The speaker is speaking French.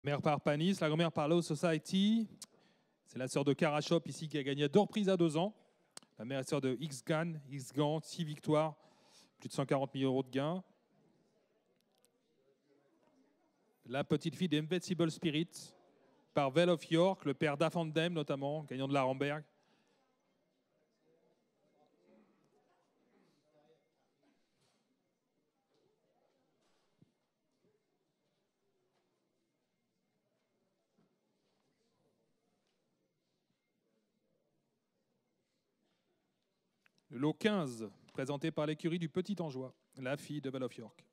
Mère par Panis, la grand-mère par Low Society. C'est la sœur de Karachop ici qui a gagné à 2 reprises à 2 ans. La mère et sœur de X-Gant, 6 victoires, plus de 140 000 € de gains. La petite fille d'Invincible Spirit par Vale of York, le père d'Afandem notamment, gagnant de la Ramberg. Le lot 15, présenté par l'écurie du Petit Angeois, la fille de Vale of York.